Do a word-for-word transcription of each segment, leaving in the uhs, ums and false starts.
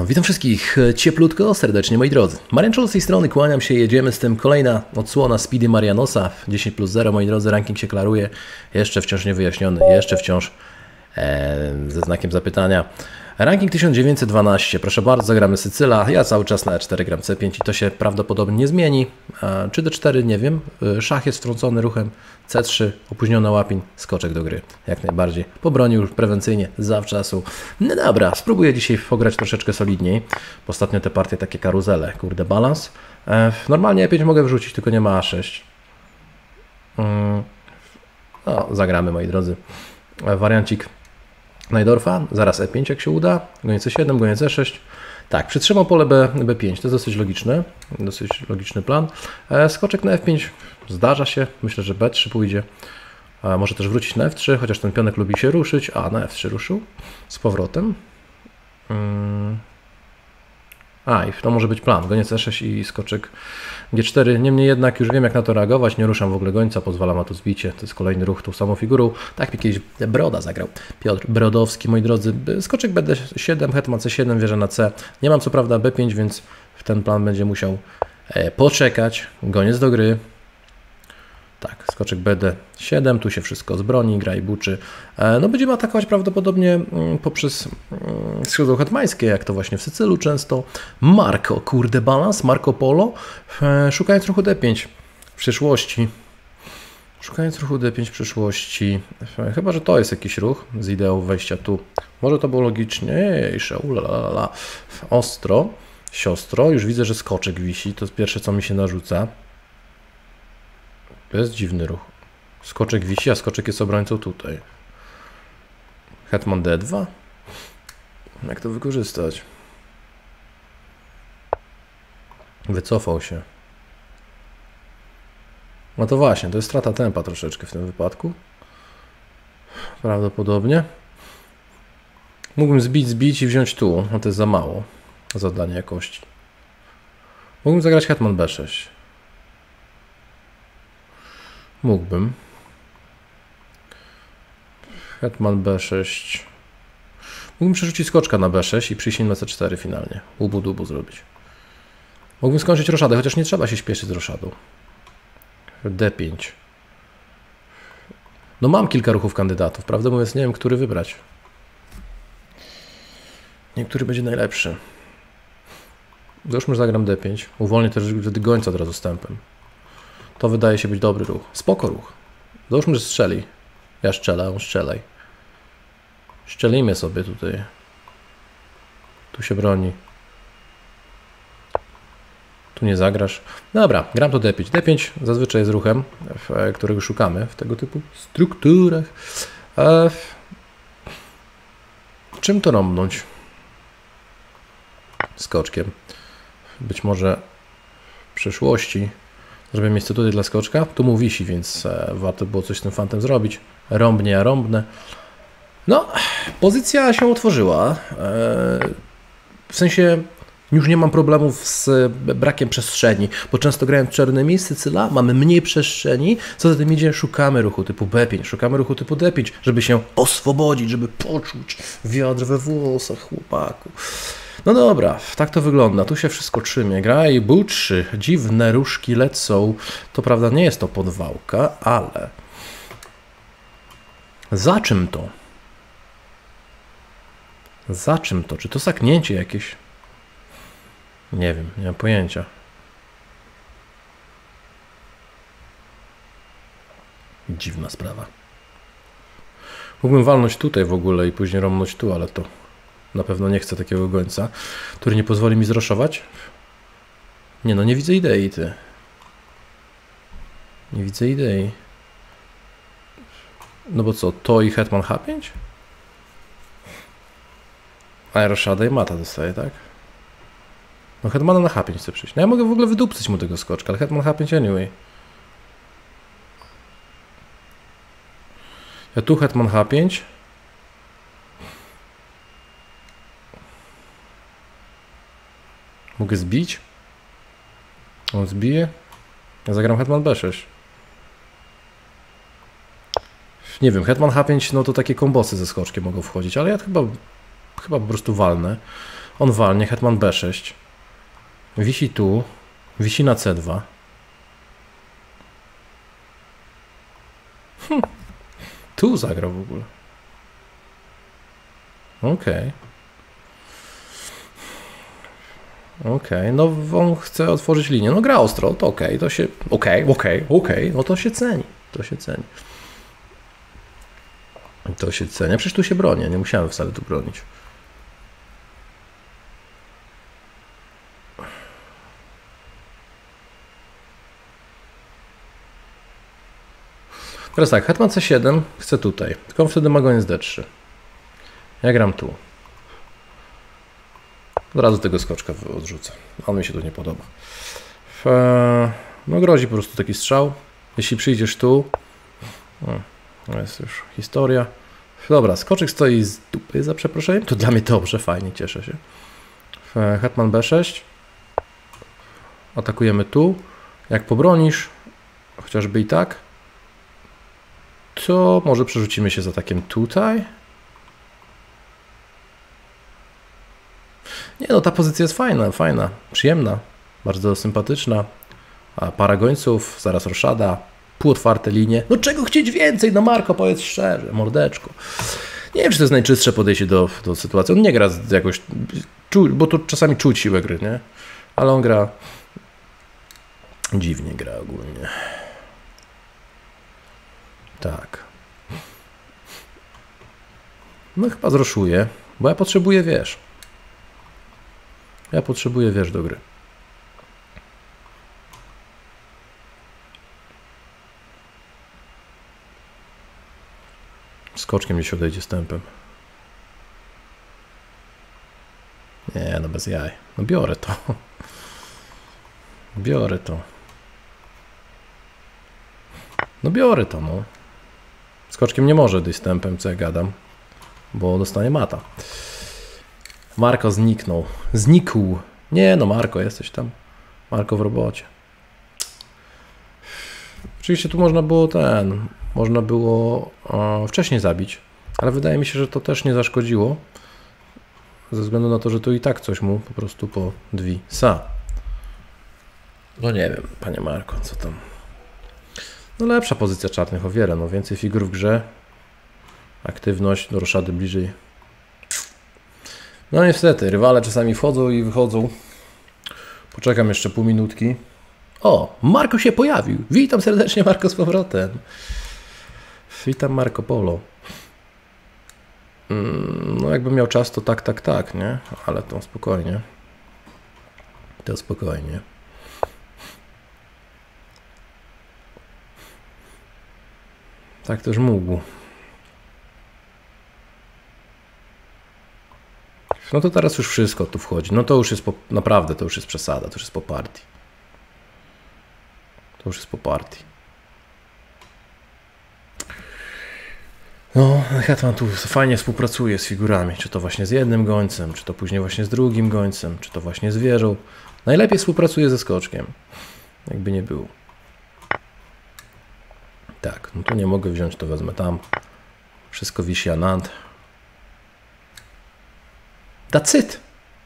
Witam wszystkich cieplutko, serdecznie moi drodzy. Marianczol z tej strony, kłaniam się, jedziemy z tym. Kolejna odsłona Speedy Marianosa, dziesięć plus zero, moi drodzy, ranking się klaruje. Jeszcze wciąż niewyjaśniony, jeszcze wciąż e, ze znakiem zapytania. Ranking tysiąc dziewięćset dwanaście, proszę bardzo, zagramy Sycyla. Ja cały czas na E cztery gram C pięć i to się prawdopodobnie nie zmieni. E, czy D cztery, nie wiem. Szach jest wtrącony ruchem C trzy, opóźniona łapin, skoczek do gry. Jak najbardziej. Pobronił już prewencyjnie, zawczasu. No dobra, spróbuję dzisiaj pograć troszeczkę solidniej. Bo ostatnio te partie takie karuzele, kurde, balans. E, normalnie E pięć mogę wrzucić, tylko nie ma A sześć. Mm. No, zagramy, moi drodzy. E, wariancik Najdorfa, zaraz E pięć jak się uda, goniec C siedem, goniec E sześć. Tak, przytrzymał pole B, B5, to jest dosyć logiczny, dosyć logiczny plan. E, skoczek na F pięć zdarza się, myślę, że B trzy pójdzie. E, może też wrócić na F trzy, chociaż ten pionek lubi się ruszyć. A, na F trzy ruszył z powrotem. Hmm. A, i to może być plan, goniec E sześć i skoczek G cztery. Niemniej jednak już wiem, jak na to reagować, nie ruszam w ogóle gońca, pozwalam na to zbicie. To jest kolejny ruch tą samą figurą. Tak mi kiedyś Broda zagrał, Piotr Brodowski, moi drodzy. Skoczek B D siedem, hetman C siedem, wieża na C. Nie mam co prawda B pięć, więc ten plan będzie musiał poczekać. Goniec do gry. Tak, skoczek B D siedem, tu się wszystko zbroni, gra i buczy. No będziemy atakować prawdopodobnie poprzez skrzydło hetmańskie, jak to właśnie w Sycylu często. Marco, kurde balans, Marco Polo, szukając ruchu D pięć w przyszłości. Szukając ruchu D pięć w przyszłości. Chyba, że to jest jakiś ruch z ideą wejścia tu. Może to było logiczniejsze, ulalala. Ostro, siostro, już widzę, że skoczek wisi, to jest pierwsze, co mi się narzuca. To jest dziwny ruch. Skoczek wisi, a skoczek jest obrońcą tutaj. Hetman D dwa. Jak to wykorzystać? Wycofał się. No to właśnie, to jest strata tempa troszeczkę w tym wypadku. Prawdopodobnie. Mógłbym zbić, zbić i wziąć tu. No to jest za mało. Zadanie jakości. Mógłbym zagrać hetman B sześć. Mógłbym. Hetman B sześć. Mógłbym przerzucić skoczka na B sześć i przyjść na C cztery finalnie. Ubu dubu zrobić. Mógłbym skończyć roszadę, chociaż nie trzeba się śpieszyć z roszadą. D pięć. No mam kilka ruchów kandydatów, prawdę mówiąc nie wiem, który wybrać. Niektóry będzie najlepszy. Załóżmy, że zagram D pięć. Uwolnię też wtedy gońca od razu stępem. To wydaje się być dobry ruch. Spoko ruch. Załóżmy, że strzeli. Ja strzelę, on strzelaj. Strzelimy sobie tutaj. Tu się broni. Tu nie zagrasz. Dobra, gram to D pięć. D pięć zazwyczaj jest ruchem, którego szukamy w tego typu strukturach. E... Czym to rąbnąć? Skoczkiem. Być może w przyszłości. Żeby miejsce tutaj dla skoczka, tu mu wisi, więc e, warto było coś z tym fantem zrobić. Rąbnie, ja rąbnę. No, pozycja się otworzyła. E, w sensie już nie mam problemów z brakiem przestrzeni, bo często grając czarnymi Sycyla mamy mniej przestrzeni, co za tym idzie, szukamy ruchu typu B pięć, szukamy ruchu typu D pięć, żeby się oswobodzić, żeby poczuć wiatr we włosach chłopaku. No dobra, tak to wygląda. Tu się wszystko trzymie. Gra i buczy. Dziwne różki lecą. To prawda nie jest to podwałka, ale... Za czym to? Za czym to? Czy to saknięcie jakieś? Nie wiem, nie mam pojęcia. Dziwna sprawa. Mógłbym walnąć tutaj w ogóle i później rąbnąć tu, ale to... Na pewno nie chcę takiego gońca, który nie pozwoli mi zroszować. Nie no, nie widzę idei, ty. Nie widzę idei. No bo co, to i hetman H pięć? A roszada i mata dostaje, tak? No hetmana na H pięć chcę przyjść. No ja mogę w ogóle wydupcyć mu tego skoczka, ale hetman H pięć anyway. Ja tu hetman H pięć. Mogę zbić? On zbije? Ja zagram hetman B sześć. Nie wiem, hetman H pięć, no to takie kombosy ze skoczkiem mogą wchodzić, ale ja chyba, chyba po prostu walnę. On walnie, hetman B sześć. Wisi tu. Wisi na C dwa. Hm. Tu zagrał w ogóle. Okej. Okay. Okej, okay. No on chce otworzyć linię. No gra ostro, to okej, okay. To się... Okej, okay, okej, okay, okej, okay. No to się ceni. To się ceni. To się ceni. Przecież tu się bronię, nie musiałem wcale tu bronić. Teraz tak, hetman C siedem chcę tutaj, tylko on wtedy ma goniec D trzy. Ja gram tu. Od razu tego skoczka odrzucę. On mi się tu nie podoba. No grozi po prostu taki strzał. Jeśli przyjdziesz tu... To jest już historia. Dobra, skoczek stoi z dupy, za przeproszeniem. To dla mnie dobrze, fajnie, cieszę się. Hetman B sześć. Atakujemy tu. Jak pobronisz, chociażby i tak, to może przerzucimy się z atakiem tutaj. Nie no, ta pozycja jest fajna, fajna, przyjemna, bardzo sympatyczna. A para gońców, zaraz roszada, półotwarte linie. No czego chcieć więcej? No Marko, powiedz szczerze, mordeczko. Nie wiem, czy to jest najczystsze podejście do, do sytuacji. On nie gra jakoś, bo tu czasami czuć siłę gry, nie? Ale on gra, dziwnie gra ogólnie. Tak. No chyba zroszuję, bo ja potrzebuję wież. Ja potrzebuję wież do gry. Skoczkiem gdzieś odejdzie z tempem. Nie, no bez jaj. No biorę to. Biorę to. No biorę to, no. Skoczkiem nie może odejść z tempem, co ja gadam, bo dostanie mata. Marko zniknął. Znikł. Nie no, Marko, jesteś tam. Marko w robocie. Oczywiście tu można było ten... Można było o, wcześniej zabić, ale wydaje mi się, że to też nie zaszkodziło. Ze względu na to, że tu i tak coś mu po prostu podwisa. No nie wiem, panie Marko, co tam... No lepsza pozycja czarnych o wiele, no więcej figur w grze. Aktywność do roszady bliżej. No niestety, rywale czasami wchodzą i wychodzą. Poczekam jeszcze pół minutki. O, Marko się pojawił. Witam serdecznie, Marko, z powrotem. Witam, Marco Polo. No jakbym miał czas, to tak, tak, tak, nie? Ale to spokojnie. To spokojnie. Tak też mógł. No to teraz już wszystko tu wchodzi. No to już jest po, naprawdę, to już jest przesada, to już jest po partii. To już jest po partii. No, hetman tu fajnie współpracuje z figurami, czy to właśnie z jednym gońcem, czy to później właśnie z drugim gońcem, czy to właśnie z wieżą. Najlepiej współpracuje ze skoczkiem, jakby nie było. Tak, no tu nie mogę wziąć, to wezmę tam. Wszystko wisi anant. That's it.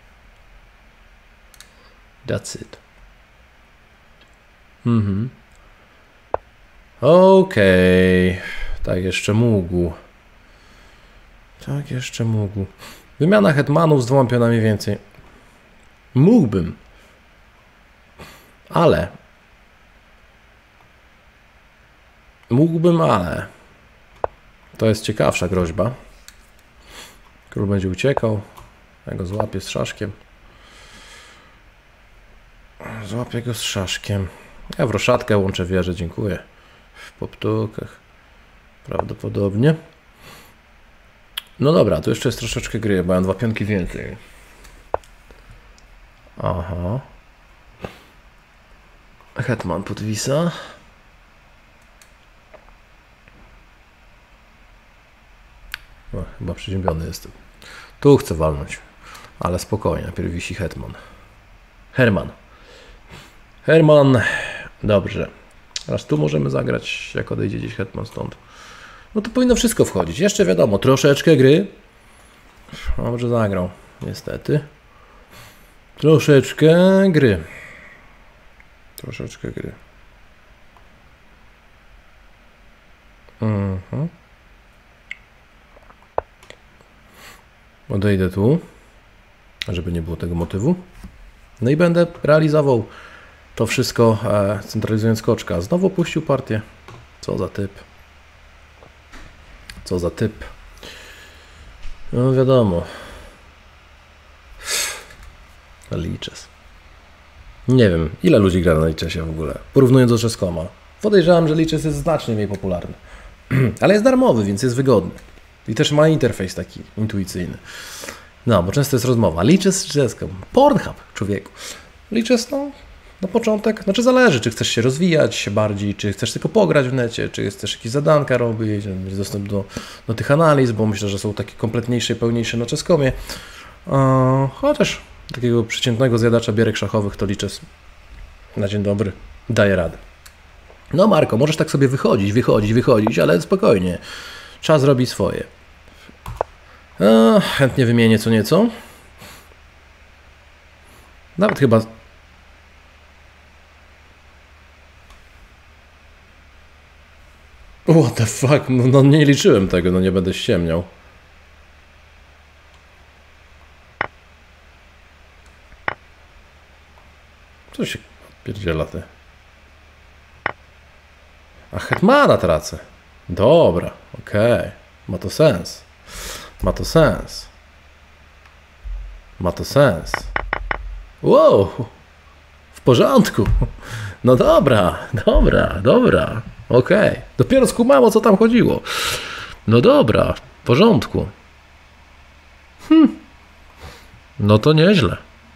That's it. Mhm. Okej. Okay. Tak jeszcze mógł. Tak jeszcze mógł. Wymiana hetmanów z dwoma pionami więcej. Mógłbym. Ale. Mógłbym, ale. To jest ciekawsza groźba. Król będzie uciekał. Ja go złapię z szaszkiem. Złapię go z szaszkiem. Ja w roszadkę łączę wieżę, dziękuję. W poptukach. Prawdopodobnie. No dobra, tu jeszcze jest troszeczkę gry, bo mam dwa pionki więcej. Aha. Hetman podwisa. No, chyba przeziębiony jestem. Tu chcę walnąć, ale spokojnie, najpierw wisi hetman. Herman. Herman. Dobrze. Teraz tu możemy zagrać, jak odejdzie gdzieś hetman stąd. No to powinno wszystko wchodzić. Jeszcze wiadomo, troszeczkę gry. Dobrze zagrał, niestety. Troszeczkę gry. Troszeczkę gry. Mhm. Odejdę tu, żeby nie było tego motywu. No i będę realizował to wszystko, e, centralizując koczka. Znowu puścił partię. Co za typ. Co za typ. No wiadomo. Lichess. Nie wiem, ile ludzi gra na Lichessie w ogóle, porównując do Chess.coma. Podejrzewam, że Lichess jest znacznie mniej popularny. Ale jest darmowy, więc jest wygodny. I też ma interfejs taki intuicyjny. No, bo często jest rozmowa. Lichess czy Chess.com? Pornhub, człowieku. Lichess, no, na początek, znaczy zależy, czy chcesz się rozwijać bardziej, czy chcesz tylko pograć w necie, czy chcesz jakieś zadanka robić, mieć dostęp do, do tych analiz, bo myślę, że są takie kompletniejsze i pełniejsze na Chess.comie. Uh, chociaż takiego przeciętnego zjadacza bierek szachowych to Lichess na dzień dobry daje radę. No Marko, możesz tak sobie wychodzić, wychodzić, wychodzić, ale spokojnie. Czas robi swoje. Uh, chętnie wymienię co nieco. Nawet chyba... What the fuck? No, no nie liczyłem tego, no nie będę ściemniał. Co się pierdziela ty? A hetmana tracę. Dobra, okej. Okay. Ma to sens. Ma to sens. Ma to sens. Wow! W porządku. No dobra, dobra, dobra. Okej. Okay. Dopiero skumam, o co tam chodziło. No dobra, w porządku. Hm. No to nieźle.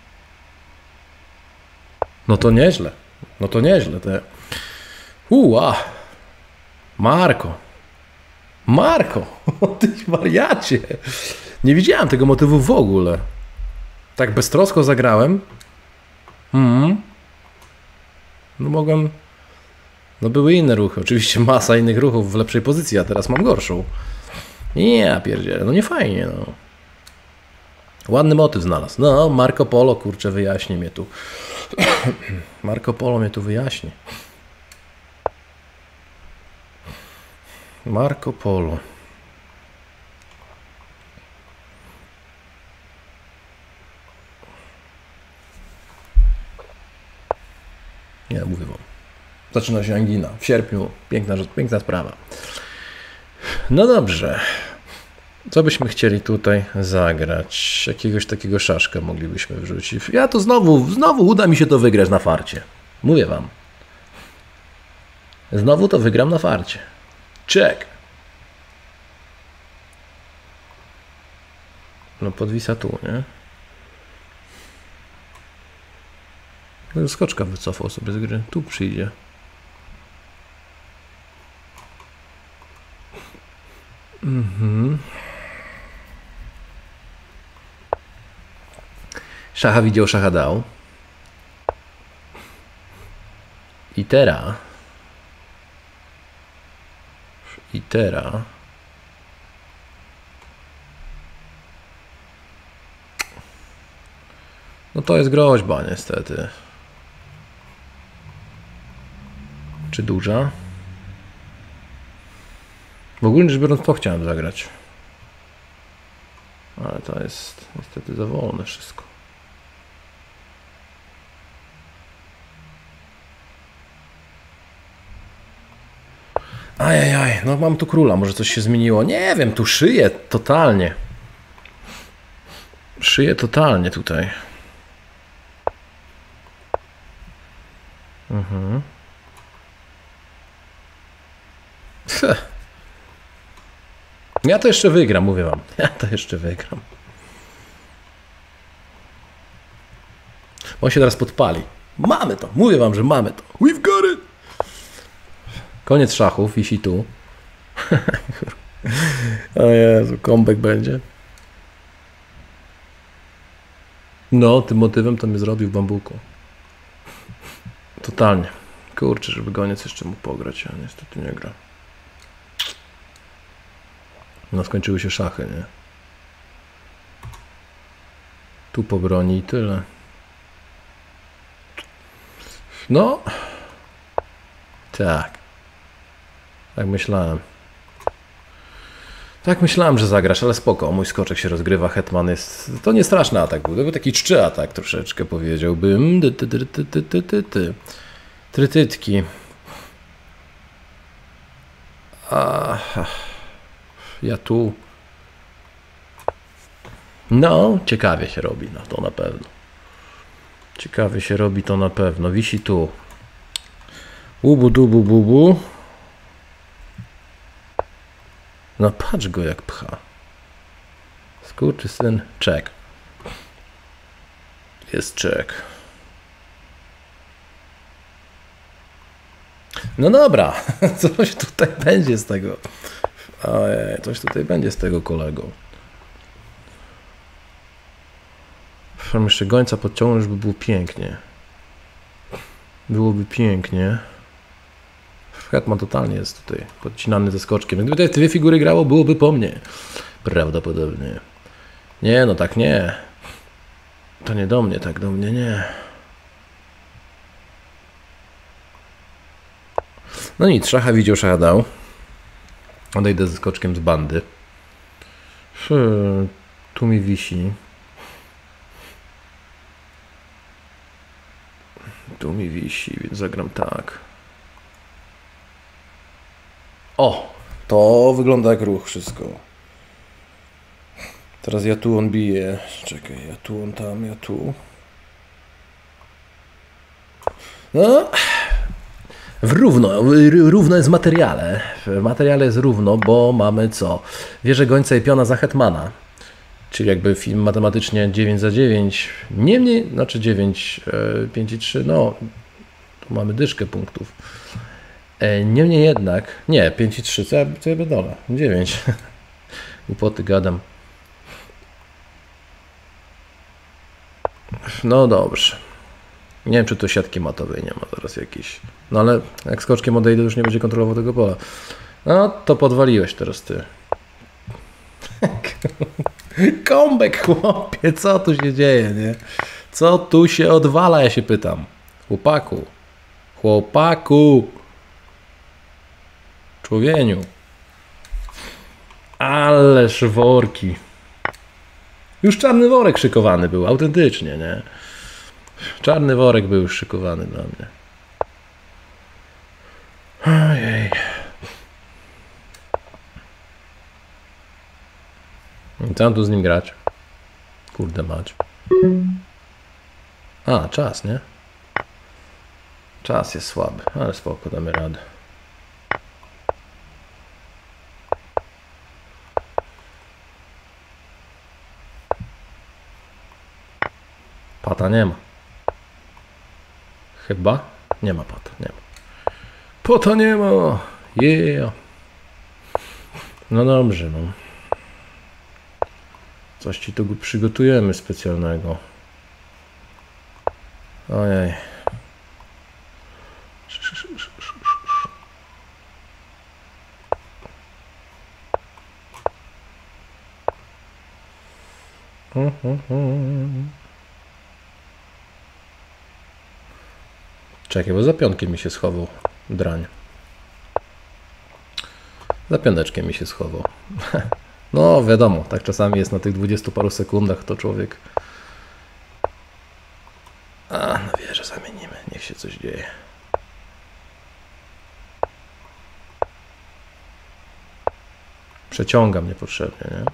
No to nieźle. No to nieźle. Te... Uła. Marko. Marko. O ty wariacie. Nie widziałem tego motywu w ogóle. Tak beztrosko zagrałem. Hmm. No mogłem... No były inne ruchy. Oczywiście masa innych ruchów w lepszej pozycji, a teraz mam gorszą. Nie, pierdzielę. No nie fajnie, no. Ładny motyw znalazł. No, Marco Polo, kurczę, wyjaśni mnie tu. Marco Polo mnie tu wyjaśni. Marco Polo. Nie, mówię wam. Zaczyna się angina. W sierpniu. Piękna, piękna sprawa. No dobrze. Co byśmy chcieli tutaj zagrać? Jakiegoś takiego szaszka moglibyśmy wrzucić. Ja to znowu, znowu uda mi się to wygrać na farcie. Mówię wam. Znowu to wygram na farcie. Check. No podwisa tu, nie? No, skoczka wycofał sobie z gry. Tu przyjdzie. Mhm. Szacha widział, szacha dał. I teraz. I teraz. No to jest groźba niestety. Czy duża? W ogóle rzecz biorąc to chciałem zagrać. Ale to jest niestety za wolne wszystko. Ajajaj, no mam tu króla, może coś się zmieniło. Nie wiem, tu szyję totalnie. Szyję totalnie tutaj. Mhm. Ja to jeszcze wygram, mówię wam. Ja to jeszcze wygram. On się teraz podpali. Mamy to, mówię wam, że mamy to. We've got it! Koniec szachów, wisi tu. O Jezu, comeback będzie. No, tym motywem to mnie zrobił w bambuku. Totalnie. Kurczę, żeby goniec jeszcze mógł pograć, a niestety nie gra. No, skończyły się szachy, nie? Tu pobroni i tyle. No. Tak. Tak myślałem. Tak myślałem, że zagrasz, ale spoko. Mój skoczek się rozgrywa. Hetman jest... To nie straszny atak był. To był taki czczy atak troszeczkę, powiedziałbym. Ty, ty, ty, ty, ty, ty, ty, ty. Trytytki. A... Ja tu... No, ciekawie się robi, no to na pewno. Ciekawie się robi to na pewno. Wisi tu. Ubu, dubu, bubu. No patrz go jak pcha. Skurczysyn. Czek. Jest czek. No dobra. Coś tutaj będzie z tego. Ojej, coś tutaj będzie z tego, kolego. Muszę jeszcze gońca podciągnąć, by było pięknie. Byłoby pięknie. Hetman totalnie jest tutaj podcinany ze skoczkiem. Gdyby te dwie figury grało, byłoby po mnie. Prawdopodobnie. Nie, no tak nie. To nie do mnie, tak do mnie nie. No nic, szacha widział, szacha dał. Odejdę ze skoczkiem z bandy. Hmm, tu mi wisi. Tu mi wisi, więc zagram tak. O! To wygląda jak ruch wszystko. Teraz ja tu on bije. Czekaj, ja tu on tam, ja tu. No. W równo, równo jest w materiale. W materiale jest równo, bo mamy co? Wieżę gońca i piona za hetmana. Czyli jakby film matematycznie dziewięć za dziewięć. Niemniej, znaczy dziewięć, pięć i trzy, no. Tu mamy dyszkę punktów. Niemniej jednak, nie, pięć i trzy, co ja, co ja bedolę? dziewięć. Głupoty gadam. No dobrze. Nie wiem, czy to siatki matowej nie ma zaraz jakiejś. No ale jak skoczkiem odejdę, już nie będzie kontrolował tego pola. No to podwaliłeś teraz ty. Kombek, chłopie, co tu się dzieje, nie? Co tu się odwala, ja się pytam. Chłopaku. Chłopaku. Człowieniu. Ależ worki. Już czarny worek szykowany był, autentycznie, nie? Czarny worek był już szykowany dla mnie. Ojej. I co mam tu z nim grać? Kurde mać. A, czas, nie? Czas jest słaby, ale spoko, damy radę. Pata nie ma. Chyba? Nie ma pata, nie ma. Pata nie ma! Yeah! No dobrze, no. Coś ci tu przygotujemy specjalnego. Ojej. Czekaj, bo za pionkiem mi się schował drań. Za pioneczkiem mi się schował. No wiadomo, tak czasami jest na tych dwudziestu paru sekundach, to człowiek... A, na wieżę zamienimy, niech się coś dzieje. Przeciągam niepotrzebnie, nie?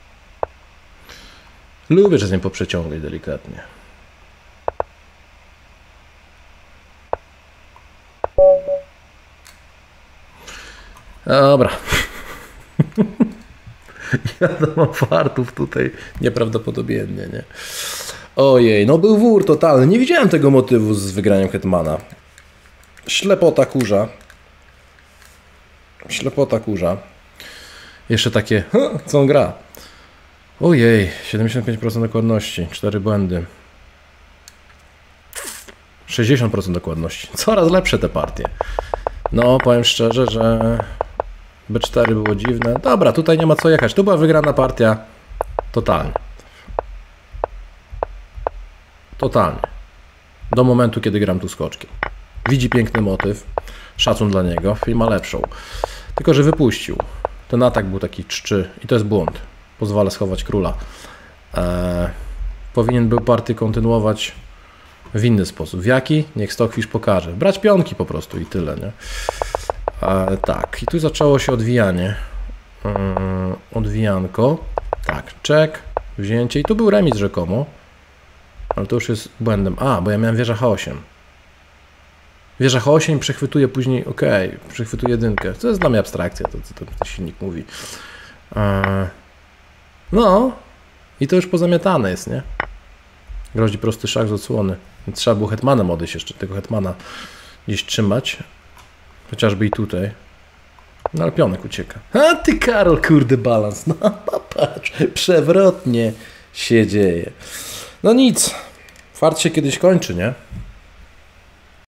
Lubię czasem poprzeciągać delikatnie. Dobra. Ja to mam fartów tutaj nieprawdopodobnie, nie? Ojej, no był wór totalny. Nie widziałem tego motywu z wygraniem hetmana. Ślepota kurza. Ślepota kurza. Jeszcze takie, co on gra? Ojej, siedemdziesiąt pięć procent dokładności, cztery błędy. sześćdziesiąt procent dokładności. Coraz lepsze te partie. No, powiem szczerze, że B cztery było dziwne. Dobra, tutaj nie ma co jechać. Tu była wygrana partia. Totalnie. Totalnie. Do momentu, kiedy gram tu skoczkiem. Widzi piękny motyw. Szacun dla niego. I ma lepszą. Tylko, że wypuścił. Ten atak był taki czczy. I to jest błąd. Pozwala schować króla. Eee, powinien był partię kontynuować w inny sposób. W jaki? Niech Stockfish pokaże. Brać pionki po prostu i tyle, nie? Eee, tak. I tu zaczęło się odwijanie. Eee, odwijanko. Tak. Czek. Wzięcie. I tu był remis rzekomo. Ale to już jest błędem. A, bo ja miałem wieża H osiem. Wieża H osiem przechwytuje później, ok, przechwytuje jedynkę. To jest dla mnie abstrakcja, to co ten silnik mówi. Eee, no, i to już pozamiatane jest, nie? Grozi prosty szach z odsłony. Więc trzeba było hetmanem odejść jeszcze, tego hetmana gdzieś trzymać. Chociażby i tutaj. No ale pionek ucieka. A ty Karol, kurde balans. No popatrz, przewrotnie się dzieje. No nic, fart się kiedyś kończy, nie?